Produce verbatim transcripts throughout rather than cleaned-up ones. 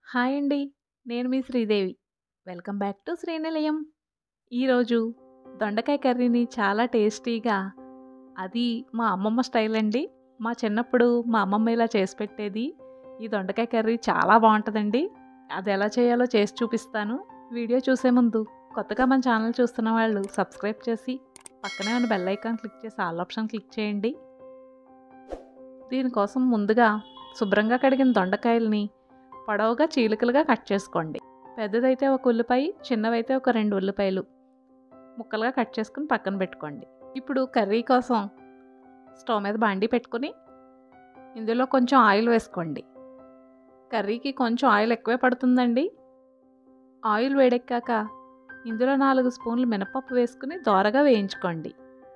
Hi అండి. నేను మీ Sridevi. Welcome back to Srinilayam. ఈరోజు దొండకాయ కర్రీని చాలా టేస్టీగా, అది మా అమ్మమ్మ స్టైల్ అండి. మా చిన్నప్పుడు మా అమ్మమ్మ ఇలా చేసి పెట్టేది. ఈ దొండకాయ కర్రీ చాలా బాగుంటుందండి. అది ఎలా చేయాలో చేసి చూపిస్తాను. వీడియో చూసే ముందు కొత్తగా మన ఛానల్ చూస్తున్న వాళ్ళు సబ్స్క్రైబ్ చేసి పక్కనే ఉన్న బెల్ ఐకాన్ క్లిక్ చేసి ఆల్ ఆప్షన్ క్లిక్ చేయండి. దీనికోసం ముందుగా శుభ్రంగా కడిగిన దొండకాయల్ని పొడవుగా చీలికలుగా కట్ చేసుకోండి. పెద్దదైతే ఒక ఉల్లిపాయ, చిన్నవైతే ఒక రెండు ఉల్లిపాయలు ముక్కలుగా కట్ చేసుకుని పక్కన పెట్టుకోండి. ఇప్పుడు కర్రీ కోసం స్టవ్ మీద బాండీ పెట్టుకుని ఇందులో కొంచెం ఆయిల్ వేసుకోండి. కర్రీకి కొంచెం ఆయిల్ ఎక్కువే పడుతుందండి. ఆయిల్ వేడెక్కాక ఇందులో నాలుగు స్పూన్లు మినపప్పు వేసుకుని దోరగా వేయించుకోండి.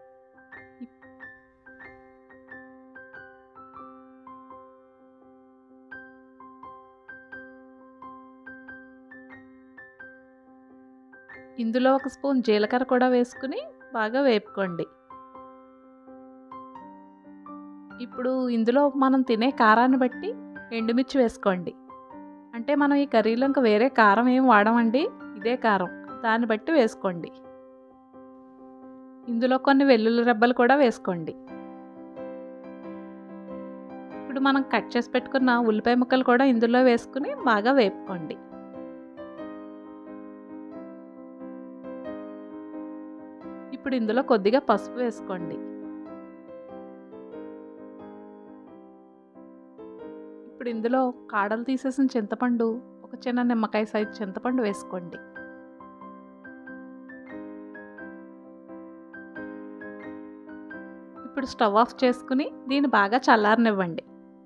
ఇందులో ఒక స్పూన్ జీలకర్ర కూడా వేసుకుని బాగా వేపుకోండి. ఇప్పుడు ఇందులో మనం తినే కారాన్ని బట్టి ఎండుమిర్చి వేసుకోండి. అంటే మనం ఈ కర్రీలో ఇంకా వేరే కారం ఏం వాడమండి, ఇదే కారం, దాన్ని బట్టి వేసుకోండి. ఇందులో కొన్ని వెల్లుల్లి రెబ్బలు కూడా వేసుకోండి. ఇప్పుడు మనం కట్ చేసి పెట్టుకున్న ఉల్లిపాయ ముక్కలు కూడా ఇందులో వేసుకుని బాగా వేపుకోండి. ఇప్పుడు ఇందులో కొద్దిగా పసుపు వేసుకోండి. ఇప్పుడు ఇందులో కాడలు తీసేసిన చింతపండు, ఒక చిన్న నిమ్మకాయ సైజు చింతపండు వేసుకోండి. ఇప్పుడు స్టవ్ ఆఫ్ చేసుకుని దీన్ని బాగా చల్లారనివ్వండి.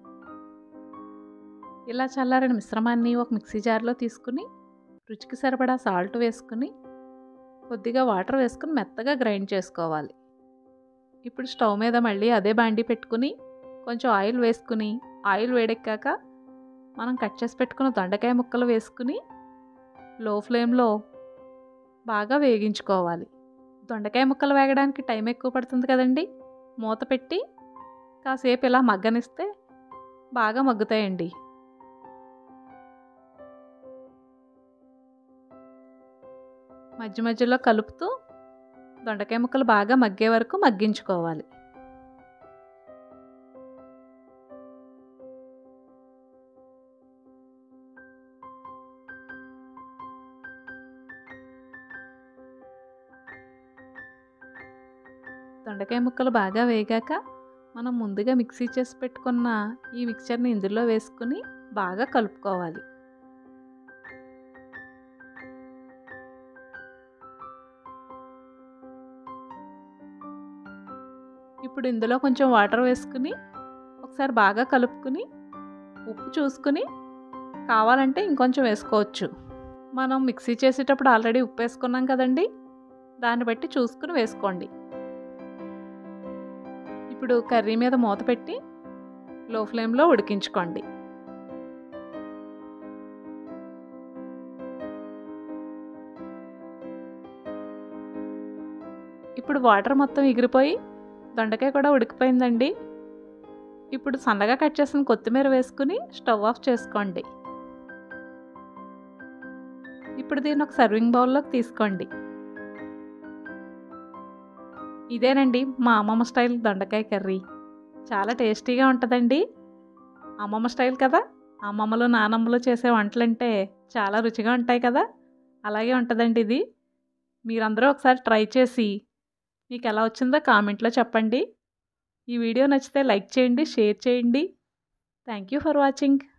ఇలా చల్లారిన మిశ్రమాన్ని ఒక మిక్సీ జార్లో తీసుకుని రుచికి సరిపడా సాల్ట్ వేసుకుని కొద్దిగా వాటర్ వేసుకుని మెత్తగా గ్రైండ్ చేసుకోవాలి. ఇప్పుడు స్టవ్ మీద మళ్ళీ అదే బాండీ పెట్టుకుని కొంచెం ఆయిల్ వేసుకుని ఆయిల్ వేడెక్కాక మనం కట్ చేసి పెట్టుకున్న దొండకాయ ముక్కలు వేసుకుని లో ఫ్లేమ్లో బాగా వేగించుకోవాలి. దొండకాయ ముక్కలు వేగడానికి టైం ఎక్కువ పడుతుంది కదండి. మూత పెట్టి కాసేపు ఇలా మగ్గనిస్తే బాగా మగ్గుతాయండి. మధ్య మధ్యలో కలుపుతూ దొండకాయ ముక్కలు బాగా మగ్గే వరకు మగ్గించుకోవాలి. దొండకాయ ముక్కలు బాగా వేగాక మనం ముందుగా మిక్సీ చేసి పెట్టుకున్న ఈ మిక్చర్ని ఇందులో వేసుకుని బాగా కలుపుకోవాలి. ఇప్పుడు ఇందులో కొంచెం వాటర్ వేసుకుని ఒకసారి బాగా కలుపుకుని ఉప్పు చూసుకుని కావాలంటే ఇంకొంచెం వేసుకోవచ్చు. మనం మిక్సీ చేసేటప్పుడు ఆల్రెడీ ఉప్పు వేసుకున్నాం కదండి, దాన్ని బట్టి చూసుకుని వేసుకోండి. ఇప్పుడు కర్రీ మీద మూత పెట్టి లో ఫ్లేమ్లో ఉడికించుకోండి. ఇప్పుడు వాటర్ మొత్తం ఎగిరిపోయి దొండకాయ కూడా ఉడికిపోయిందండి. ఇప్పుడు సన్నగా కట్ చేసిన కొత్తిమీర వేసుకుని స్టవ్ ఆఫ్ చేసుకోండి. ఇప్పుడు దీన్ని ఒక సర్వింగ్ బౌల్లోకి తీసుకోండి. ఇదేనండి మా అమ్మమ్మ స్టైల్ దొండకాయ కర్రీ. చాలా టేస్టీగా ఉంటుందండి. అమ్మమ్మ స్టైల్ కదా, అమ్మమ్మలు నానమ్మలు చేసే వంటలంటే చాలా రుచిగా ఉంటాయి కదా, అలాగే ఉంటుందండి ఇది. మీరందరూ ఒకసారి ట్రై చేసి మీకు ఎలా వచ్చిందో కామెంట్లో చెప్పండి. ఈ వీడియో నచ్చితే లైక్ చేయండి, షేర్ చేయండి. Thank you for watching.